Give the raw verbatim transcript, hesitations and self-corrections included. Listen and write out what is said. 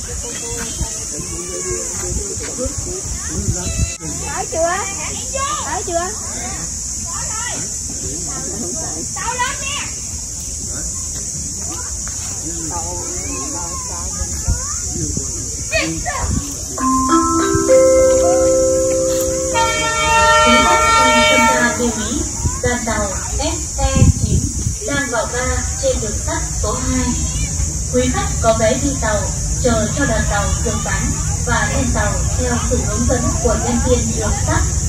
Tới chưa? Tới chưa? Tao lên nha. Lưu ý, đoàn tàu S E chín đang vào ga trên đường sắt số hai. Quý khách có vé đi tàu chờ cho đoàn tàu được bán và lên tàu theo sự hướng dẫn của nhân viên đường sắt.